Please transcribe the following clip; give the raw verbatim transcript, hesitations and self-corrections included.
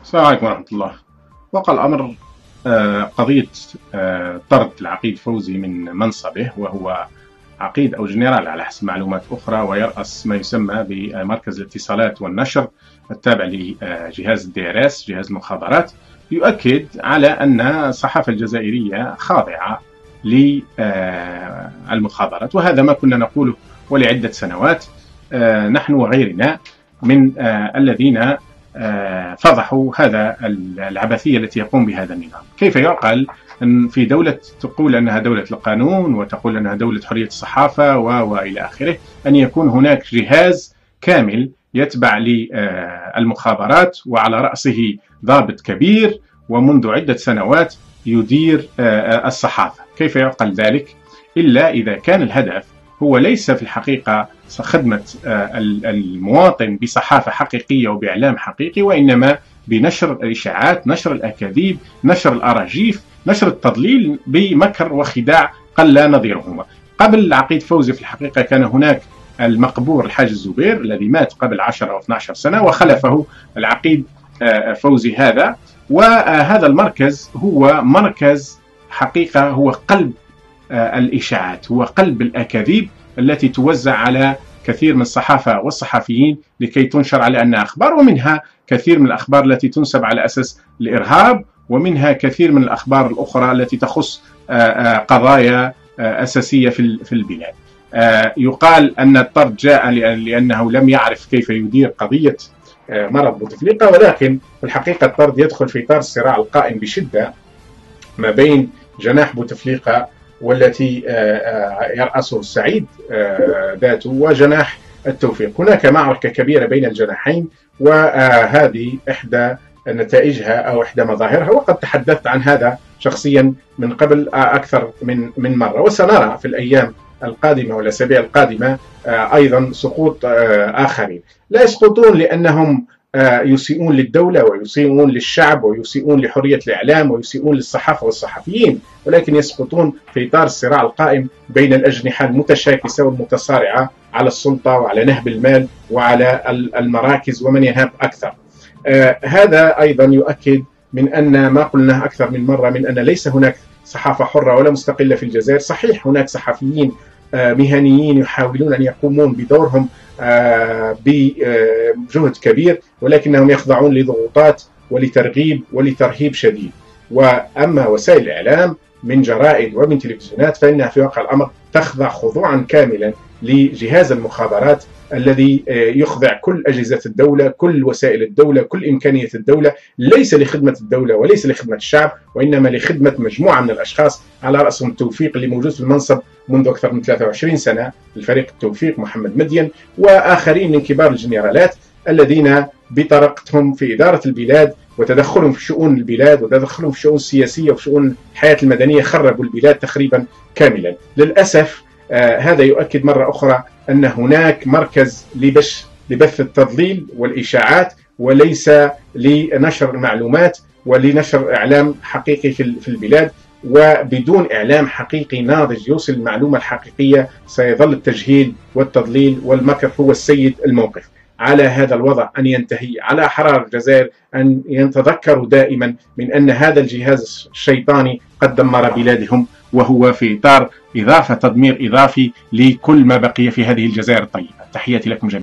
السلام عليكم ورحمة الله. وقع الأمر آه، قضية آه، طرد العقيد فوزي من منصبه، وهو عقيد أو جنرال على حسب معلومات أخرى، ويرأس ما يسمى بمركز الاتصالات والنشر التابع لجهاز الدي ار اس، جهاز المخابرات، يؤكد على أن الصحافة الجزائرية خاضعة للمخابرات، وهذا ما كنا نقوله ولعدة سنوات آه، نحن وغيرنا من آه، الذين فضحوا هذا العبثية التي يقوم بهذا النظام. كيف يعقل أن في دولة تقول أنها دولة القانون وتقول أنها دولة حرية الصحافة وإلى آخره، أن يكون هناك جهاز كامل يتبع للمخابرات وعلى رأسه ضابط كبير ومنذ عدة سنوات يدير الصحافة؟ كيف يعقل ذلك إلا إذا كان الهدف هو ليس في الحقيقة خدمة المواطن بصحافة حقيقية وبإعلام حقيقي، وإنما بنشر الإشاعات، نشر الأكاذيب، نشر الأراجيف، نشر التضليل بمكر وخداع قل نظيرهما. قبل العقيد فوزي في الحقيقة كان هناك المقبور الحاج الزبير الذي مات قبل عشرة أو اثني عشر سنة، وخلفه العقيد فوزي هذا. وهذا المركز هو مركز حقيقة، هو قلب الإشاعات، هو قلب الأكاذيب التي توزع على كثير من الصحافة والصحفيين لكي تنشر على أنها أخبار، ومنها كثير من الأخبار التي تنسب على أساس الإرهاب، ومنها كثير من الأخبار الأخرى التي تخص قضايا أساسية في البلاد. يقال أن الطرد جاء لأنه لم يعرف كيف يدير قضية مرض بوتفليقة، ولكن في الحقيقة الطرد يدخل في إطار الصراع القائم بشدة ما بين جناح بوتفليقة والتي يرأسه السعيد ذاته وجناح التوفيق. هناك معركة كبيرة بين الجناحين، وهذه إحدى نتائجها أو إحدى مظاهرها، وقد تحدثت عن هذا شخصيا من قبل أكثر من من مرة. وسنرى في الأيام القادمة والأسابيع القادمة أيضا سقوط آخرين. لا يسقطون لأنهم يسيئون للدولة ويسيئون للشعب ويسيئون لحرية الإعلام ويسيئون للصحافة والصحفيين، ولكن يسقطون في إطار الصراع القائم بين الأجنحة المتشاكسة والمتصارعة على السلطة وعلى نهب المال وعلى المراكز ومن ينهب أكثر. آه هذا أيضا يؤكد من أن ما قلناه أكثر من مرة، من أن ليس هناك صحافة حرة ولا مستقلة في الجزائر. صحيح هناك صحفيين آه مهنيين يحاولون أن يقومون بدورهم آه بجهد كبير، ولكنهم يخضعون لضغوطات ولترغيب ولترهيب شديد. وأما وسائل الإعلام من جرائد ومن تلفزيونات فإنها في واقع الأمر تخضع خضوعا كاملا لجهاز المخابرات الذي يخضع كل أجهزة الدولة، كل وسائل الدولة، كل إمكانية الدولة، ليس لخدمة الدولة وليس لخدمة الشعب، وإنما لخدمة مجموعة من الأشخاص على رأسهم التوفيق اللي موجود في المنصب منذ أكثر من ثلاثة وعشرين سنة، الفريق التوفيق محمد مدين وآخرين من كبار الجنرالات الذين بطريقتهم في إدارة البلاد وتدخلهم في شؤون البلاد وتدخلهم في الشؤون السياسية وفي شؤون الحياة المدنية خربوا البلاد تخريبا كاملا. للأسف آه هذا يؤكد مرة أخرى أن هناك مركز لبش لبث التضليل والإشاعات، وليس لنشر المعلومات ولنشر إعلام حقيقي في البلاد. وبدون إعلام حقيقي ناضج يوصل المعلومة الحقيقية سيظل التجهيل والتضليل والمكر هو السيد الموقف. على هذا الوضع أن ينتهي، على أحرار الجزائر أن يتذكروا دائما من أن هذا الجهاز الشيطاني قد دمر بلادهم، وهو في إطار إضافة تدمير إضافي لكل ما بقي في هذه الجزائر الطيبة. تحياتي لكم جميعا.